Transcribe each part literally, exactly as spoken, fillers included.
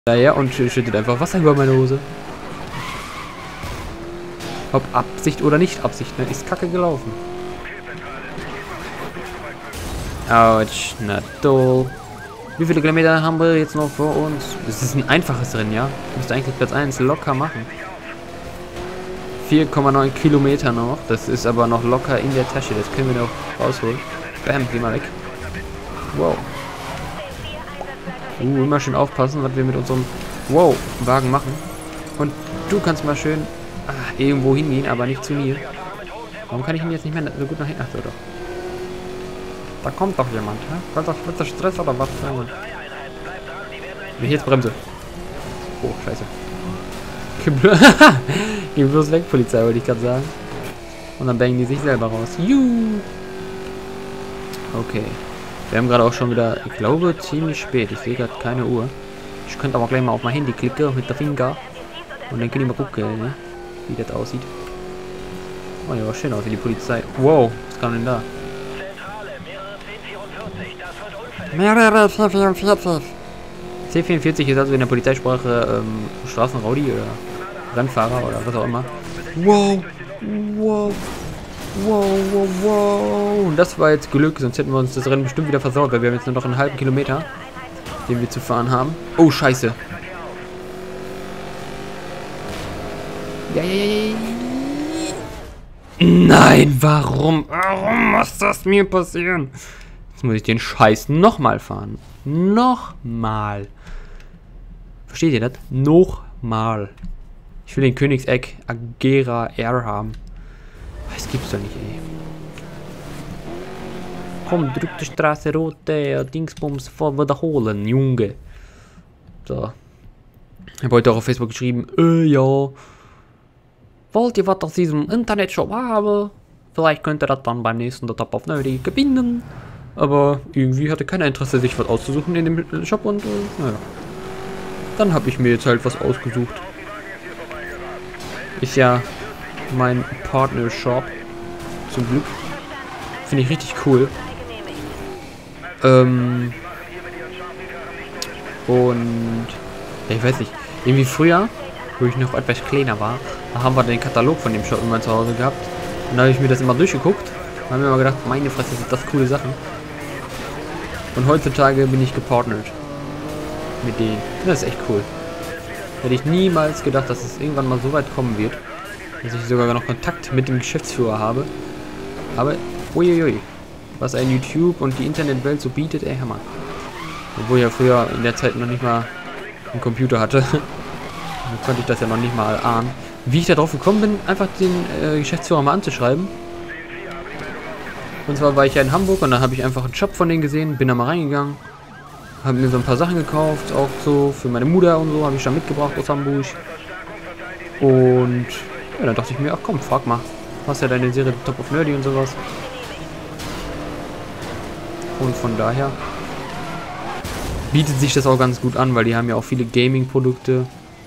Naja, und schüttet einfach Wasser über meine Hose. Ob Absicht oder nicht Absicht, ne? Ist kacke gelaufen. Autsch, na toll. Wie viele Kilometer haben wir jetzt noch vor uns? Das ist ein einfaches Rennen, ja? Müsste eigentlich Platz eins locker machen. vier Komma neun Kilometer noch. Das ist aber noch locker in der Tasche. Das können wir noch rausholen. Bam, geh mal weg. Wow. Uh, immer schön aufpassen, was wir mit unserem Wow Wagen machen. Und du kannst mal schön ah, irgendwo hingehen, aber nicht zu mir. Warum kann ich ihn jetzt nicht mehr so gut nach hinten? Ach so, doch. Da kommt doch jemand, hä? Kommt doch mit der Stress oder was? Wenn ich jetzt bremse. Oh, scheiße. Geh bloß weg, Polizei, wollte ich gerade sagen. Und dann bangen die sich selber raus. Juhu. Okay. Wir haben gerade auch schon wieder, ich glaube, ziemlich spät. Ich sehe gerade keine Uhr. Ich könnte aber gleich mal auf mein Handy klicken mit der Finger. Und dann können wir mal gucken, ne? Wie das aussieht. Oh ja, schön aus wie die Polizei. Wow, was kam denn da? Mehrere C vierundvierzig. C vierundvierzig ist also in der Polizeisprache ähm, Straßenraudi oder Rennfahrer oder was auch immer. Wow, wow, wow, wow, wow. Und das war jetzt Glück, sonst hätten wir uns das Rennen bestimmt wieder versaut, weil wir haben jetzt nur noch einen halben Kilometer, den wir zu fahren haben. Oh, scheiße. Ja, ja, ja, ja. Nein, warum? Warum muss das mir passieren? Jetzt muss ich den Scheiß nochmal fahren. Nochmal. Versteht ihr das? Nochmal. Ich will den Königseck Agera R haben. Das gibt's doch nicht, ey. Komm, drück die Straße rote Dingsbums vor wiederholen, Junge. So. Ich habe heute auch auf Facebook geschrieben, äh, ja. Wollt ihr was aus diesem Internetshop haben? Vielleicht könnt ihr das dann beim nächsten Top of Nerdy gewinnen. Aber irgendwie hatte keiner Interesse, sich was auszusuchen in dem Shop und, äh, naja. Dann habe ich mir jetzt halt was ausgesucht. Ist ja mein Partner-Shop. Zum Glück. Finde ich richtig cool. Ähm. Und. Ja, ich weiß nicht. Irgendwie früher, wo ich noch etwas kleiner war, da haben wir den Katalog von dem Shop immer zu Hause gehabt. Und da habe ich mir das immer durchgeguckt. Da haben wir immer gedacht, meine Fresse, sind das coole Sachen. Und heutzutage bin ich gepartnert. Mit denen. Das ist echt cool. Hätte ich niemals gedacht, dass es irgendwann mal so weit kommen wird, dass ich sogar noch Kontakt mit dem Geschäftsführer habe. Aber, uiuiui. Was ein YouTube und die Internetwelt so bietet, ey, Hammer. Obwohl ich ja früher in der Zeit noch nicht mal einen Computer hatte. Dann konnte ich das ja noch nicht mal ahnen. Wie ich da drauf gekommen bin, einfach den äh, Geschäftsführer mal anzuschreiben. Und zwar war ich ja in Hamburg und dann habe ich einfach einen Shop von denen gesehen, bin da mal reingegangen, habe mir so ein paar Sachen gekauft, auch so für meine Mutter und so, habe ich dann mitgebracht aus Hamburg. Und ja, dann dachte ich mir, ach komm, frag mal, hast ja deine Serie Top of Nerdy und sowas. Und von daher bietet sich das auch ganz gut an, weil die haben ja auch viele Gaming-Produkte.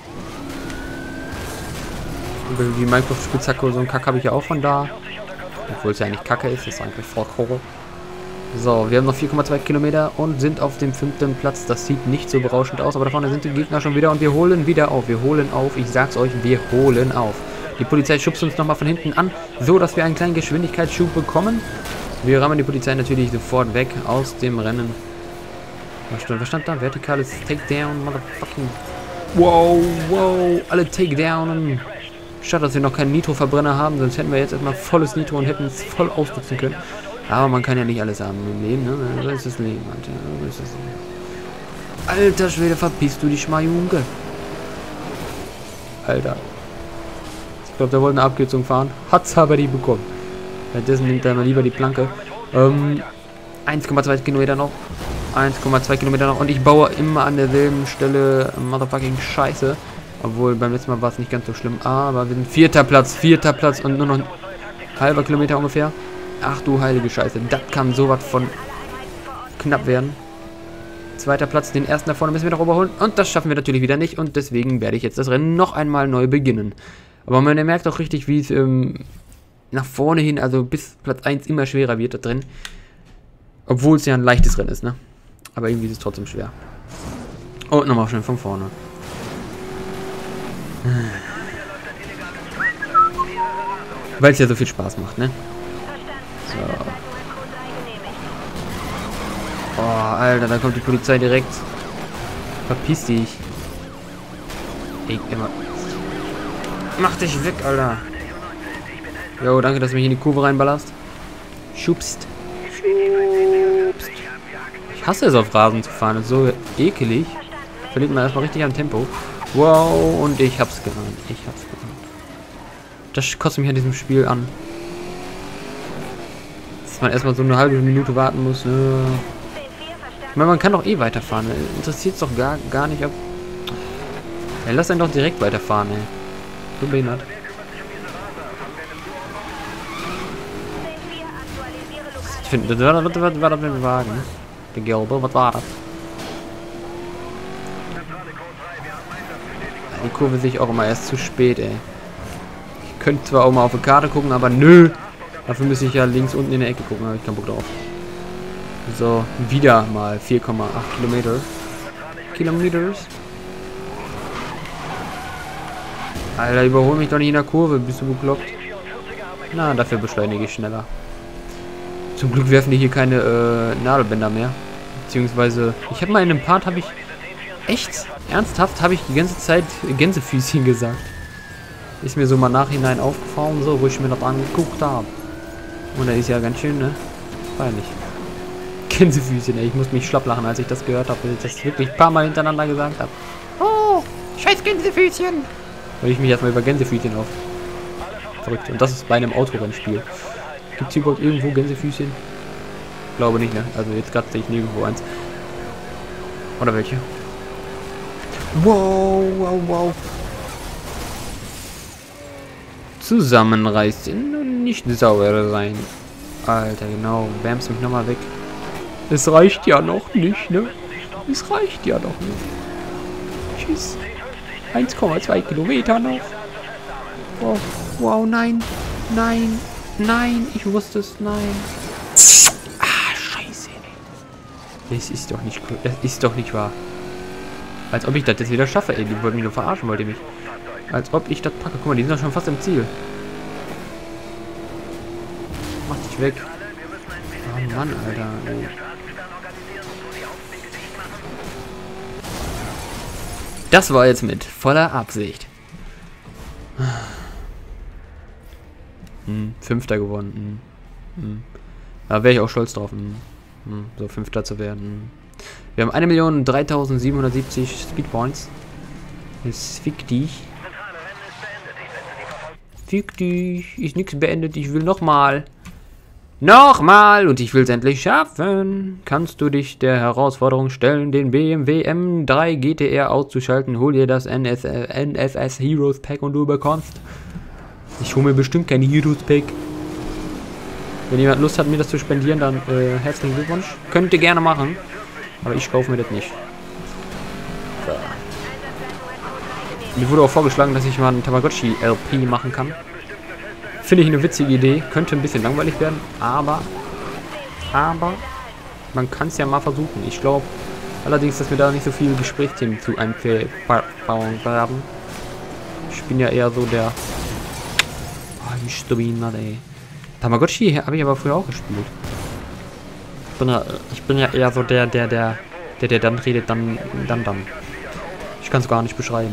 Die Minecraft-Spitzhacke und so ein Kack habe ich ja auch von da. Obwohl es ja eigentlich Kacke ist, das ist eigentlich voll Horror. So, wir haben noch vier Komma zwei Kilometer und sind auf dem fünften Platz. Das sieht nicht so berauschend aus, aber da vorne sind die Gegner schon wieder und wir holen wieder auf. Wir holen auf, ich sag's euch, wir holen auf. Die Polizei schubst uns nochmal von hinten an, so dass wir einen kleinen Geschwindigkeitsschub bekommen. Wir rammen die Polizei natürlich sofort weg aus dem Rennen. Was stand, was stand da? Vertikales Takedown, motherfucking... Wow, wow, alle Takedownen. Schade, dass wir noch keinen Nitro-Verbrenner haben, sonst hätten wir jetzt erstmal volles Nitro und hätten es voll ausnutzen können. Aber man kann ja nicht alles haben im Leben, ne? So ist das Leben, Alter. So ist das Leben. Alter Schwede, verpisst du dich mal, Junge. Alter. Ich glaube, der wollte eine Abkürzung fahren. Hat's aber die bekommen. Währenddessen nimmt er mal lieber die Planke. Ähm, eins Komma zwei Kilometer noch. eins Komma zwei Kilometer noch. Und ich baue immer an derselben Stelle motherfucking Scheiße. Obwohl, beim letzten Mal war es nicht ganz so schlimm. Aber wir sind vierter Platz, vierter Platz und nur noch ein halber Kilometer ungefähr. Ach du heilige Scheiße, das kann sowas von knapp werden. Zweiter Platz, den ersten da vorne müssen wir noch überholen. Und das schaffen wir natürlich wieder nicht. Und deswegen werde ich jetzt das Rennen noch einmal neu beginnen. Aber man merkt auch richtig, wie es ähm, nach vorne hin, also bis Platz eins immer schwerer wird da drin. Obwohl es ja ein leichtes Rennen ist, ne? Aber irgendwie ist es trotzdem schwer. Und nochmal schön von vorne. Weil es ja so viel Spaß macht, ne? So. Oh, Alter, da kommt die Polizei direkt. Verpiss dich. Ey, immer. Mach dich weg, Alter. Jo, danke, dass du mich in die Kurve reinballerst. Schubst. Schubst. Ich hasse es, auf Rasen zu fahren. Das ist so ekelig. Verliert man erstmal richtig an Tempo. Wow, und ich hab's gerannt. Ich hab's gerannt. Das kotzt mich an diesem Spiel an. Dass man erstmal so eine halbe Minute warten muss. Ne? Ich meine, man kann doch eh weiterfahren. Interessiert es doch gar, gar nicht, ob... Ja, lass einen doch direkt weiterfahren, ey. So behindert. Ich finde, das war, was, was war das für ein Wagen? Der gelbe, was war das? Die Kurve sehe ich auch immer erst zu spät, ey. Ich könnte zwar auch mal auf die Karte gucken, aber nö. Dafür müsste ich ja links unten in der Ecke gucken, da habe ich keinen Bock drauf. So, wieder mal vier Komma acht Kilometer. Kilometers. Alter, überhol mich doch nicht in der Kurve, bist du bekloppt? Na, dafür beschleunige ich schneller. Zum Glück werfen die hier keine äh, Nadelbänder mehr. Beziehungsweise, ich habe mal in einem Part, habe ich echt, ernsthaft, habe ich die ganze Zeit Gänsefüßchen gesagt. Ist mir so mal nachhinein aufgefallen, so, wo ich mir das angeguckt habe. Und da ist ja ganz schön, ne? Peinlich. Gänsefüßchen, ey. Ich muss mich schlapp lachen, als ich das gehört habe, weil ich das wirklich ein paar Mal hintereinander gesagt habe. Oh, scheiß Gänsefüßchen. Weil ich mich erstmal über Gänsefüßchen auf. Verrückt. Und das ist bei einem Autorennspiel. Gibt es hier überhaupt irgendwo Gänsefüßchen? Glaube nicht, ne? Also jetzt gerade sehe ich nirgendwo eins. Oder welche? Wow, wow, wow. Zusammenreißen und nicht sauer sein. Alter, genau. Bämst mich nochmal weg. Es reicht ja noch nicht, ne? Es reicht ja noch nicht. Tschüss. eins Komma zwei Kilometer noch. Oh, wow, nein. Nein. Nein. Ich wusste es. Nein. Ah, scheiße. Das ist doch nicht cool. Das ist doch nicht wahr. Als ob ich das jetzt wieder schaffe, ey. Die wollten mich nur verarschen, wollte mich. Als ob ich das packe. Guck mal, die sind doch schon fast im Ziel. Mach dich weg. Oh Mann, Alter. Ey. Das war jetzt mit voller Absicht. Hm, Fünfter gewonnen. Hm. Hm. Da wäre ich auch stolz drauf, hm. Hm. so Fünfter zu werden. Wir haben eine Million dreitausendsiebenhundertsiebzig Speedpoints. Das fick dich. Fick dich. Ist nichts beendet. Ich will nochmal. Nochmal. Und ich will es endlich schaffen. Kannst du dich der Herausforderung stellen, den B M W M drei G T R auszuschalten? Hol dir das N F S Heroes Pack und du bekommst. Ich hole mir bestimmt kein Heroes Pack. Wenn jemand Lust hat, mir das zu spendieren, dann äh, herzlichen Glückwunsch. Könnt ihr gerne machen. Aber ich kaufe mir das nicht. So. Mir wurde auch vorgeschlagen, dass ich mal einen Tamagotchi L P machen kann. Finde ich eine witzige Idee. Könnte ein bisschen langweilig werden, aber aber man kann es ja mal versuchen. Ich glaube allerdings, dass wir da nicht so viele Gesprächsthemen zu einbauen werden. Ich bin ja eher so der oh, wie Streamer, ey. Tamagotchi habe ich aber früher auch gespielt. Ich bin ja, ich bin ja eher so der, der, der, der, der dann redet, dann, dann, dann. Ich kann es gar nicht beschreiben.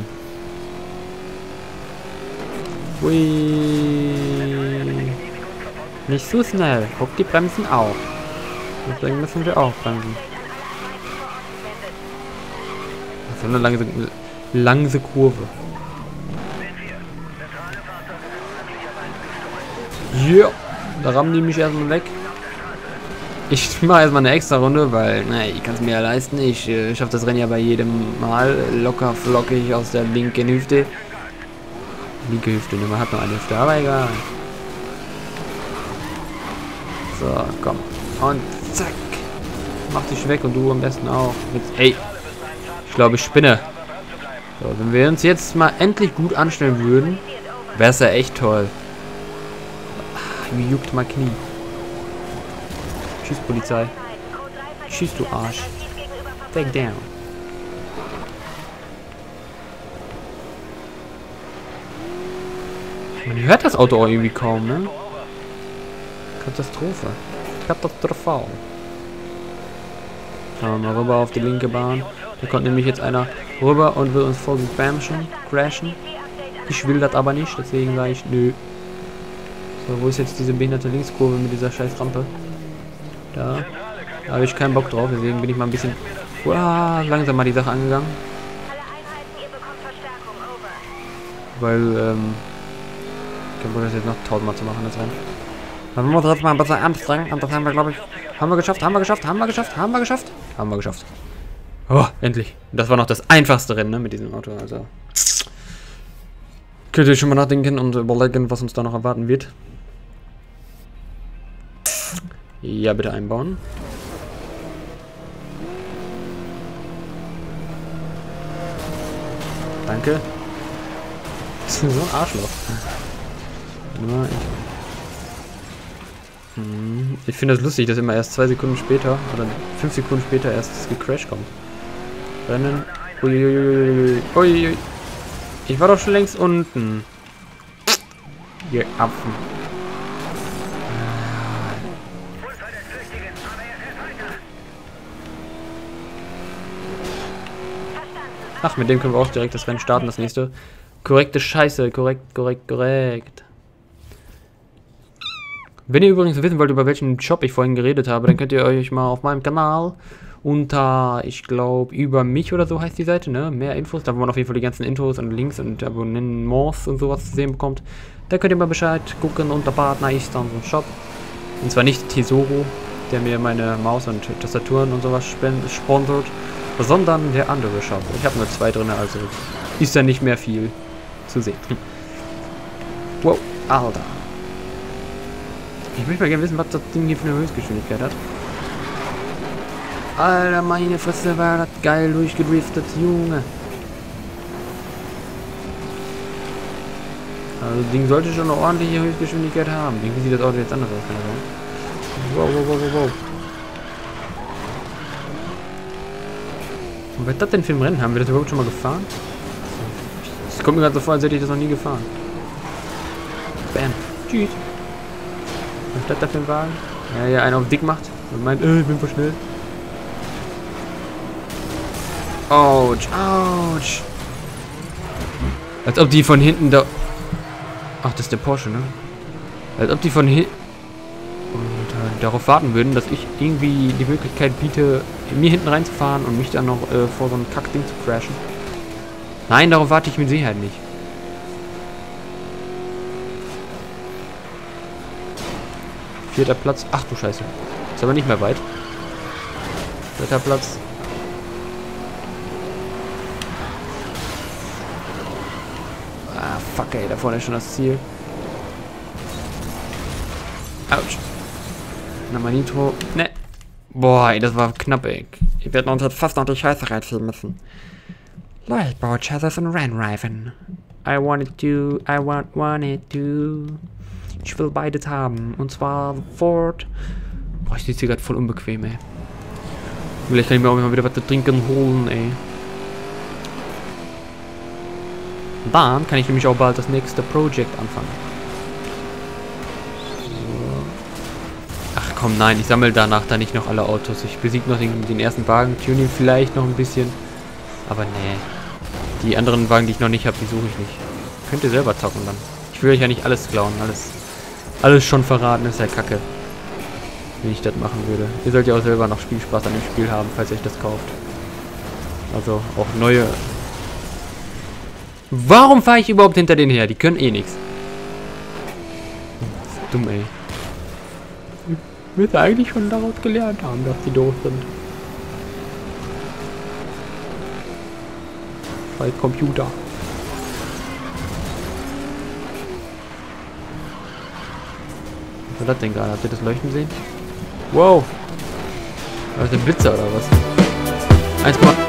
Ui. Nicht so schnell. Guck die Bremsen auf. Deswegen müssen wir auch bremsen. Das ist eine lange, lange Kurve. Ja. Yeah. Da rammen die mich erstmal weg. Ich mache erstmal eine extra Runde, weil, naja, ich kann es mir ja leisten. Ich äh, schaffe das Rennen ja bei jedem Mal locker flockig aus der linken Hüfte. Linke Hüfte, ne, man hat noch eine Hüfte, aber egal. So, komm. Und zack. Mach dich weg und du am besten auch. Jetzt, ey. Ich glaube, ich spinne. So, wenn wir uns jetzt mal endlich gut anstellen würden, wäre es ja echt toll. Ach, mir juckt mein Knie. Tschüss, Polizei. Tschüss, du Arsch. Take down. Man hört das Auto auch irgendwie kaum, ne? Katastrophe. Katastrophe. Schauen wir mal rüber auf die linke Bahn. Da kommt nämlich jetzt einer rüber und will uns voll bamschen, crashen. Ich will das aber nicht, deswegen sage ich nö. So, wo ist jetzt diese behinderte Linkskurve mit dieser scheiß Rampe? Da. Da habe ich keinen Bock drauf, deswegen bin ich mal ein bisschen uah, langsam mal die Sache angegangen. Weil, ähm, ich kann das jetzt noch tausendmal zu machen, das Rennen. Dann müssen wir uns jetzt mal ein bisschen anstrengen und das haben wir, glaube ich, haben wir geschafft, haben wir geschafft, haben wir geschafft, haben wir geschafft, haben wir geschafft. Oh, endlich. Das war noch das einfachste Rennen, ne, mit diesem Auto, also. Könnt ihr schon mal nachdenken und überlegen, was uns da noch erwarten wird. Ja, bitte einbauen. Danke. Das ist so ein Arschloch. Ich finde das lustig, dass immer erst zwei Sekunden später oder fünf Sekunden später erst das Gecrash kommt. Rennen. Uiuiui. Uiuiui. Ich war doch schon längst unten. Ihr Apfen. Ach, mit dem können wir auch direkt das Rennen starten, das nächste. Korrekte Scheiße, korrekt, korrekt, korrekt. Wenn ihr übrigens wissen wollt, über welchen Job ich vorhin geredet habe, dann könnt ihr euch mal auf meinem Kanal unter, ich glaube, über mich oder so heißt die Seite, ne? Mehr Infos, da wo man auf jeden Fall die ganzen Infos und Links und Abonnements und sowas zu sehen bekommt. Da könnt ihr mal Bescheid gucken, unter Partner ist dann so ein Shop. Und zwar nicht Tesoro, der mir meine Maus und Tastaturen und sowas sponsort, sondern der andere Shop. Ich habe nur zwei drin, also ist da nicht mehr viel zu sehen. Wow, Alter. Ich möchte mal gerne wissen, was das Ding hier für eine Höchstgeschwindigkeit hat. Alter, meine Fresse, war das geil durchgedriftet, Junge. Also das Ding sollte schon eine ordentliche Höchstgeschwindigkeit haben. Irgendwie sieht das Auto jetzt anders aus, kann das sein? Wow, wow, wow, wow, wow. Und was ist das denn für ein Rennen? Haben wir das überhaupt schon mal gefahren? Es kommt mir gerade so vor, als hätte ich das noch nie gefahren. Bam. Tschüss. Was ist das da für ein Wagen? Ja, ja, einer auf dick macht und meint, äh, ich bin voll schnell. Autsch, autsch. Als ob die von hinten da... Ach, das ist der Porsche, ne? Als ob die von hinten... Und darauf warten würden, dass ich irgendwie die Möglichkeit biete, mir hinten reinzufahren und mich dann noch äh, vor so einem Kackding zu crashen. Nein, darauf warte ich mit Sicherheit nicht. Vierter Platz. Ach du Scheiße. Ist aber nicht mehr weit. Dritter Platz. Ah, fuck ey, da vorne ist schon das Ziel. Autsch. Nochmal Nitro. Ne. Boah, ey, das war knapp, ey. Ich werde uns jetzt fast noch die Scheiße reinziehen müssen. Leichtbau, Chassis und Rennreifen. I wanted to, I want, wanted to. Ich will beides haben. Und zwar sofort. Boah, ich sitze hier gerade voll unbequem, ey. Vielleicht kann ich mir auch mal wieder was zu trinken holen, ey. Und dann kann ich nämlich auch bald das nächste Projekt anfangen. Ach komm, nein, ich sammle danach dann nicht noch alle Autos. Ich besiege noch den, den ersten Wagen, tune ihn vielleicht noch ein bisschen. Aber nee. Die anderen Wagen, die ich noch nicht habe, die suche ich nicht. Könnt ihr selber zocken dann. Ich will euch ja nicht alles klauen, alles, alles schon verraten, ist ja kacke. Wenn ich das machen würde. Ihr sollt ja auch selber noch Spielspaß an dem Spiel haben, falls ihr euch das kauft. Also auch neue... Warum fahre ich überhaupt hinter denen her? Die können eh nichts. Dumm, ey. Ich müsste eigentlich schon daraus gelernt haben, dass die doof sind. Weil Computer. Was war das denn gerade? Habt ihr das Leuchten gesehen? Wow! War das ein Blitzer oder was? eins Komma